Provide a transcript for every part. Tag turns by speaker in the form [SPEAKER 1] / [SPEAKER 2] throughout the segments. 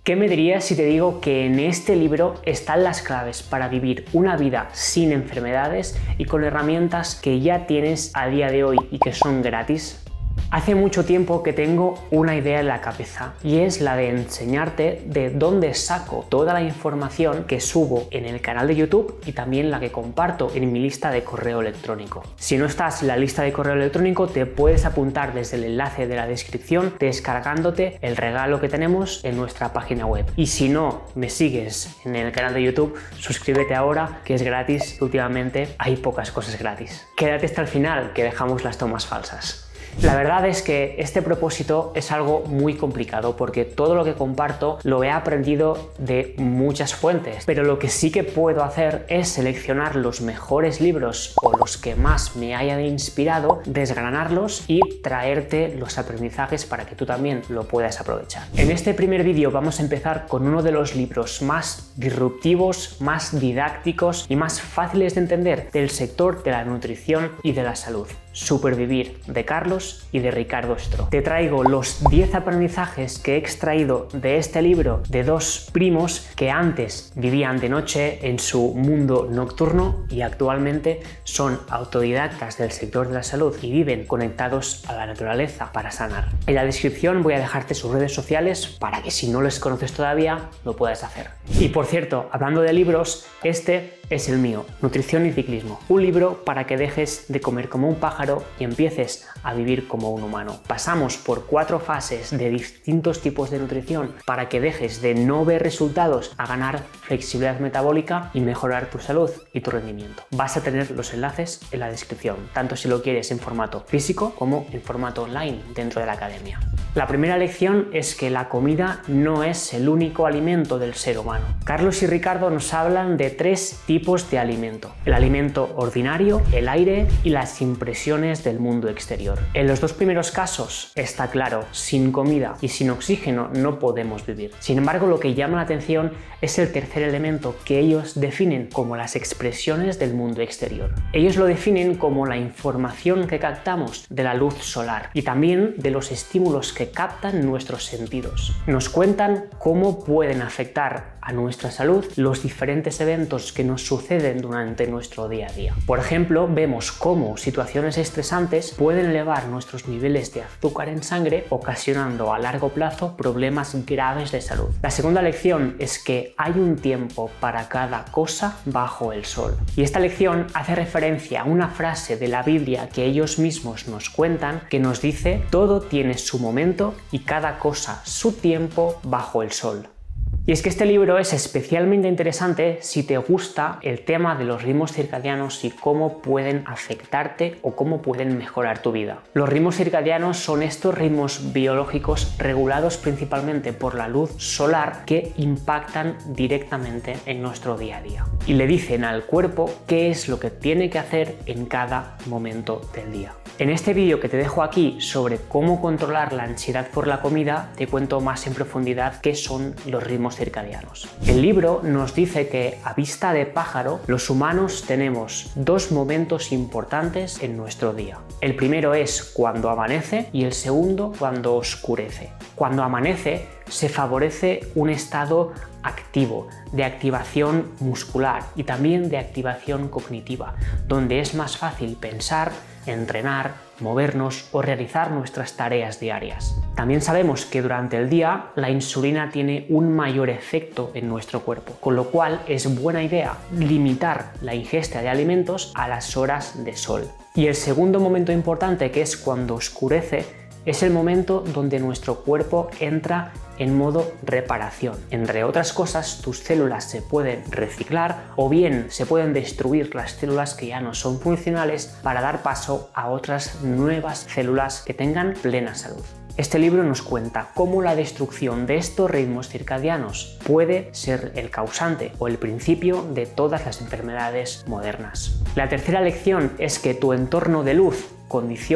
[SPEAKER 1] ¿Qué me dirías si te digo que en este libro están las claves para vivir una vida sin enfermedades y con herramientas que ya tienes a día de hoy y que son gratis? Hace mucho tiempo que tengo una idea en la cabeza y es la de enseñarte de dónde saco toda la información que subo en el canal de YouTube y también la que comparto en mi lista de correo electrónico. Si no estás en la lista de correo electrónico, te puedes apuntar desde el enlace de la descripción descargándote el regalo que tenemos en nuestra página web. Y si no me sigues en el canal de YouTube, suscríbete ahora, que es gratis. Últimamente hay pocas cosas gratis. Quédate hasta el final, que dejamos las tomas falsas. La verdad es que este propósito es algo muy complicado porque todo lo que comparto lo he aprendido de muchas fuentes, pero lo que sí que puedo hacer es seleccionar los mejores libros o los que más me hayan inspirado, desgranarlos y traerte los aprendizajes para que tú también lo puedas aprovechar. En este primer vídeo vamos a empezar con uno de los libros más disruptivos, más didácticos y más fáciles de entender del sector de la nutrición y de la salud. Supervivir, de Carlos y de Ricardo Stroh. Te traigo los 10 aprendizajes que he extraído de este libro de dos primos que antes vivían de noche en su mundo nocturno y actualmente son autodidactas del sector de la salud y viven conectados a la naturaleza para sanar. En la descripción voy a dejarte sus redes sociales para que si no les conoces todavía lo puedas hacer. Y por cierto, hablando de libros, este es el mío, Nutrición y Ciclismo, un libro para que dejes de comer como un pájaro y empieces a vivir como un humano. Pasamos por 4 fases de distintos tipos de nutrición para que dejes de no ver resultados a ganar flexibilidad metabólica y mejorar tu salud y tu rendimiento. Vas a tener los enlaces en la descripción, tanto si lo quieres en formato físico como en formato online dentro de la academia. La primera lección es que la comida no es el único alimento del ser humano. Carlos y Ricardo nos hablan de 3 tipos de alimento: el alimento ordinario, el aire y las impresiones del mundo exterior. En los 2 primeros casos está claro, sin comida y sin oxígeno no podemos vivir. Sin embargo, lo que llama la atención es el tercer elemento que ellos definen como las expresiones del mundo exterior. Ellos lo definen como la información que captamos de la luz solar y también de los estímulos que captan nuestros sentidos. Nos cuentan cómo pueden afectar a nuestra salud los diferentes eventos que nos suceden durante nuestro día a día. Por ejemplo, vemos cómo situaciones estresantes pueden elevar nuestros niveles de azúcar en sangre, ocasionando a largo plazo problemas graves de salud. La segunda lección es que hay un tiempo para cada cosa bajo el sol. Y esta lección hace referencia a una frase de la Biblia que ellos mismos nos cuentan que nos dice: todo tiene su momento y cada cosa su tiempo bajo el sol. Y es que este libro es especialmente interesante si te gusta el tema de los ritmos circadianos y cómo pueden afectarte o cómo pueden mejorar tu vida. Los ritmos circadianos son estos ritmos biológicos regulados principalmente por la luz solar que impactan directamente en nuestro día a día. Y le dicen al cuerpo qué es lo que tiene que hacer en cada momento del día. En este vídeo que te dejo aquí sobre cómo controlar la ansiedad por la comida, te cuento más en profundidad qué son los ritmos circadianos. El libro nos dice que a vista de pájaro, los humanos tenemos 2 momentos importantes en nuestro día. El primero es cuando amanece y el segundo cuando oscurece. Cuando amanece se favorece un estado activo, de activación muscular y también de activación cognitiva, donde es más fácil pensar, entrenar, movernos o realizar nuestras tareas diarias. También sabemos que durante el día la insulina tiene un mayor efecto en nuestro cuerpo, con lo cual es buena idea limitar la ingesta de alimentos a las horas de sol. Y el segundo momento importante, que es cuando oscurece, es el momento donde nuestro cuerpo entra en modo reparación. Entre otras cosas, tus células se pueden reciclar o bien se pueden destruir las células que ya no son funcionales para dar paso a otras nuevas células que tengan plena salud. Este libro nos cuenta cómo la destrucción de estos ritmos circadianos puede ser el causante o el principio de todas las enfermedades modernas. La tercera lección es que tu entorno de luz condiciona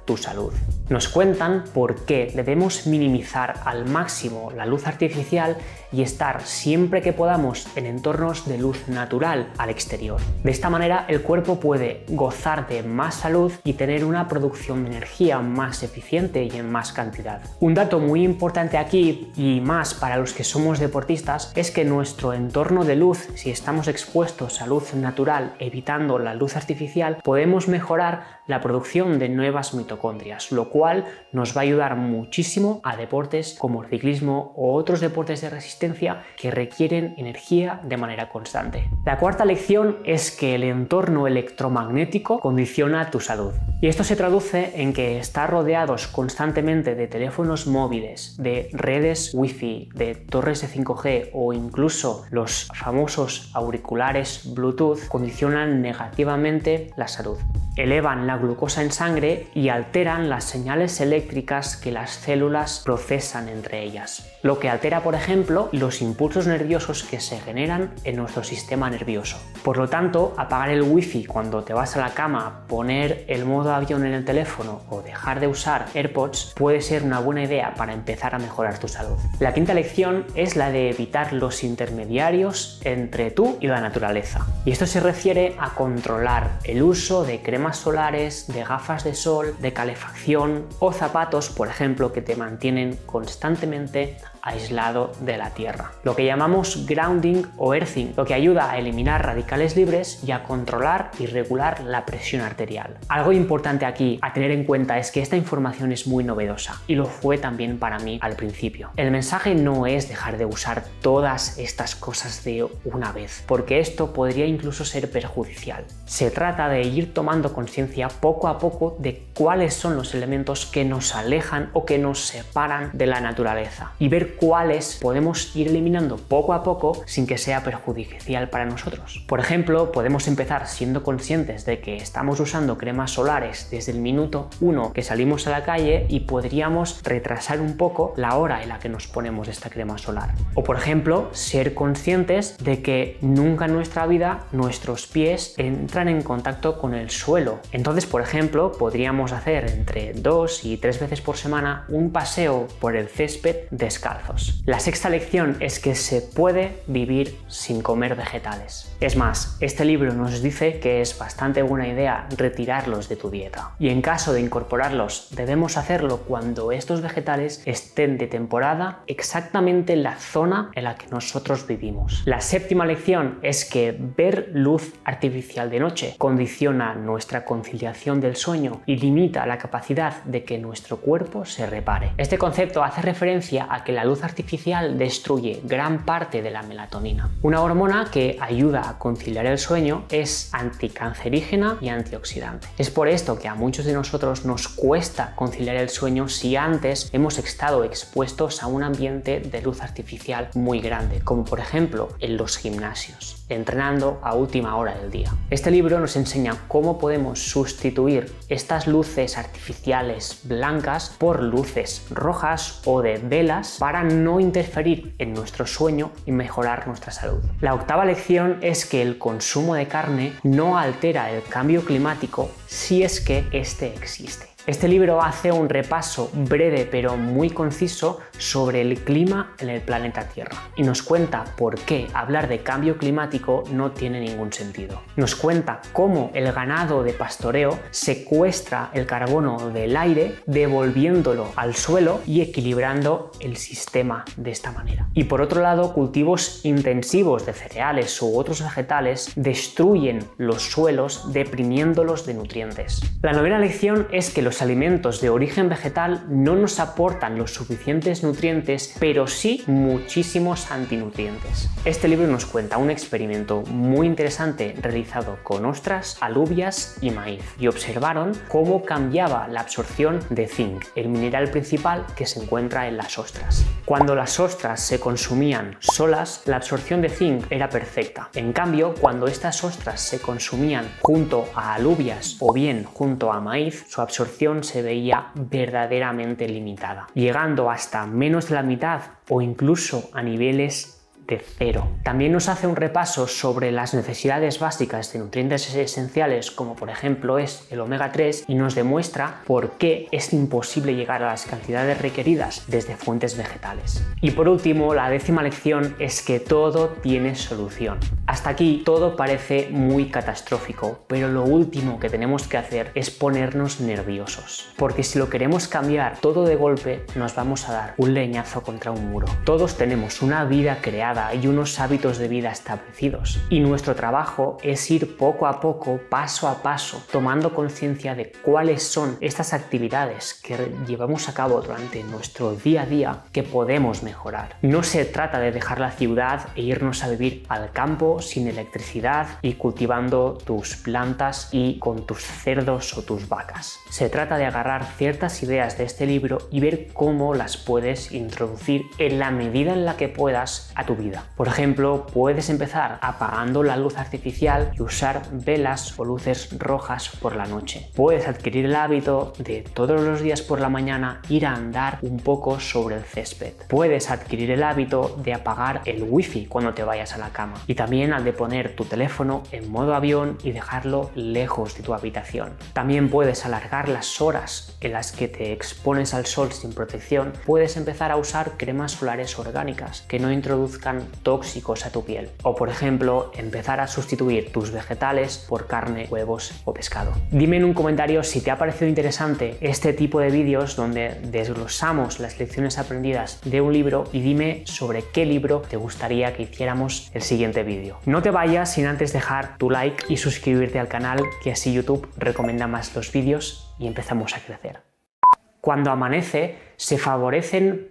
[SPEAKER 1] tu salud. Nos cuentan por qué debemos minimizar al máximo la luz artificial y estar siempre que podamos en entornos de luz natural al exterior. De esta manera el cuerpo puede gozar de más salud y tener una producción de energía más eficiente y en más cantidad. Un dato muy importante aquí, y más para los que somos deportistas, es que nuestro entorno de luz, si estamos expuestos a luz natural evitando la luz artificial, podemos mejorar la producción de nuevas mitocondrias, lo cual nos va a ayudar muchísimo a deportes como el ciclismo o otros deportes de resistencia que requieren energía de manera constante. La cuarta lección es que el entorno electromagnético condiciona tu salud. Y esto se traduce en que estar rodeados constantemente de teléfonos móviles, de redes Wi-Fi, de torres de 5G o incluso los famosos auriculares Bluetooth condicionan negativamente la salud. Elevan la glucosa en sangre y alteran las señales eléctricas que las células procesan entre ellas, lo que altera, por ejemplo, los impulsos nerviosos que se generan en nuestro sistema nervioso. Por lo tanto, apagar el wifi cuando te vas a la cama, poner el modo avión en el teléfono o dejar de usar AirPods puede ser una buena idea para empezar a mejorar tu salud. La quinta lección es la de evitar los intermediarios entre tú y la naturaleza. Y esto se refiere a controlar el uso de cremas solares, de gafas de sol, de calefacción o zapatos, por ejemplo, que te mantienen constantemente aislado de la Tierra. Lo que llamamos grounding o earthing, lo que ayuda a eliminar radicales libres y a controlar y regular la presión arterial. Algo importante aquí a tener en cuenta es que esta información es muy novedosa y lo fue también para mí al principio. El mensaje no es dejar de usar todas estas cosas de una vez, porque esto podría incluso ser perjudicial. Se trata de ir tomando conciencia poco a poco de cuáles son los elementos que nos alejan o que nos separan de la naturaleza y ver cuáles podemos ir eliminando poco a poco sin que sea perjudicial para nosotros. Por ejemplo, podemos empezar siendo conscientes de que estamos usando cremas solares desde el minuto 1 que salimos a la calle y podríamos retrasar un poco la hora en la que nos ponemos esta crema solar. O por ejemplo, ser conscientes de que nunca en nuestra vida nuestros pies entran en contacto con el suelo. Entonces, por ejemplo, podríamos hacer entre 2 y 3 veces por semana un paseo por el césped descalzo. La sexta lección es que se puede vivir sin comer vegetales. Es más, este libro nos dice que es bastante buena idea retirarlos de tu dieta. Y en caso de incorporarlos, debemos hacerlo cuando estos vegetales estén de temporada exactamente en la zona en la que nosotros vivimos. La séptima lección es que ver luz artificial de noche condiciona nuestra conciliación del sueño y limita la capacidad de que nuestro cuerpo se repare. Este concepto hace referencia a que la luz artificial destruye gran parte de la melatonina. Una hormona que ayuda a conciliar el sueño, es anticancerígena y antioxidante. Es por esto que a muchos de nosotros nos cuesta conciliar el sueño si antes hemos estado expuestos a un ambiente de luz artificial muy grande, como por ejemplo en los gimnasios, entrenando a última hora del día. Este libro nos enseña cómo podemos sustituir estas luces artificiales blancas por luces rojas o de velas para no interferir en nuestro sueño y mejorar nuestra salud. La octava lección es que el consumo de carne no altera el cambio climático si es que este existe. Este libro hace un repaso breve pero muy conciso sobre el clima en el planeta Tierra y nos cuenta por qué hablar de cambio climático no tiene ningún sentido. Nos cuenta cómo el ganado de pastoreo secuestra el carbono del aire devolviéndolo al suelo y equilibrando el sistema de esta manera. Y por otro lado, cultivos intensivos de cereales u otros vegetales destruyen los suelos deprimiéndolos de nutrientes. La novena lección es que los alimentos de origen vegetal no nos aportan los suficientes nutrientes, pero sí muchísimos antinutrientes. Este libro nos cuenta un experimento muy interesante realizado con ostras, alubias y maíz, y observaron cómo cambiaba la absorción de zinc, el mineral principal que se encuentra en las ostras. Cuando las ostras se consumían solas, la absorción de zinc era perfecta. En cambio, cuando estas ostras se consumían junto a alubias o bien junto a maíz, su absorción se veía verdaderamente limitada, llegando hasta menos de la mitad o incluso a niveles de cero. También nos hace un repaso sobre las necesidades básicas de nutrientes esenciales, como por ejemplo es el omega 3, y nos demuestra por qué es imposible llegar a las cantidades requeridas desde fuentes vegetales. Y por último, la 10ª lección es que todo tiene solución. Hasta aquí todo parece muy catastrófico, pero lo último que tenemos que hacer es ponernos nerviosos, porque si lo queremos cambiar todo de golpe nos vamos a dar un leñazo contra un muro. Todos tenemos una vida creada y unos hábitos de vida establecidos, y nuestro trabajo es ir poco a poco, paso a paso, tomando conciencia de cuáles son estas actividades que llevamos a cabo durante nuestro día a día que podemos mejorar. No se trata de dejar la ciudad e irnos a vivir al campo sin electricidad y cultivando tus plantas y con tus cerdos o tus vacas. Se trata de agarrar ciertas ideas de este libro y ver cómo las puedes introducir en la medida en la que puedas a tu vida. Por ejemplo, puedes empezar apagando la luz artificial y usar velas o luces rojas por la noche. Puedes adquirir el hábito de todos los días por la mañana ir a andar un poco sobre el césped. Puedes adquirir el hábito de apagar el wifi cuando te vayas a la cama, y también al de poner tu teléfono en modo avión y dejarlo lejos de tu habitación. También puedes alargar las horas en las que te expones al sol sin protección. Puedes empezar a usar cremas solares orgánicas que no introduzcan tóxicos a tu piel, o por ejemplo empezar a sustituir tus vegetales por carne, huevos o pescado. Dime en un comentario si te ha parecido interesante este tipo de vídeos donde desglosamos las lecciones aprendidas de un libro, y dime sobre qué libro te gustaría que hiciéramos el siguiente vídeo. No te vayas sin antes dejar tu like y suscribirte al canal, que así YouTube recomienda más los vídeos y empezamos a crecer. Cuando amanece se favorecen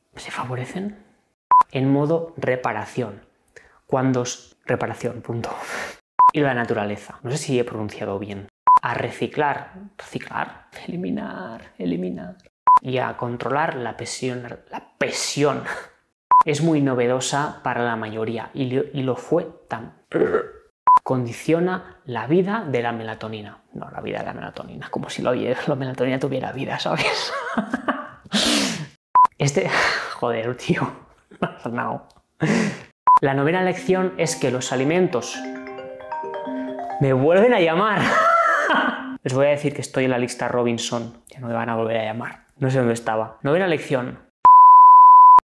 [SPEAKER 1] en modo reparación. Reparación, punto. Y la naturaleza. No sé si he pronunciado bien. A reciclar, eliminar. Y a controlar la presión. Es muy novedosa para la mayoría y lo fue tan... Condiciona la vida de la melatonina. No, la vida de la melatonina, como si la melatonina tuviera vida, ¿sabes? Joder, tío. No. La 9ª lección es que los alimentos... ¡Me vuelven a llamar! Les voy a decir que estoy en la lista Robinson. Ya no me van a volver a llamar. No sé dónde estaba. 9ª lección.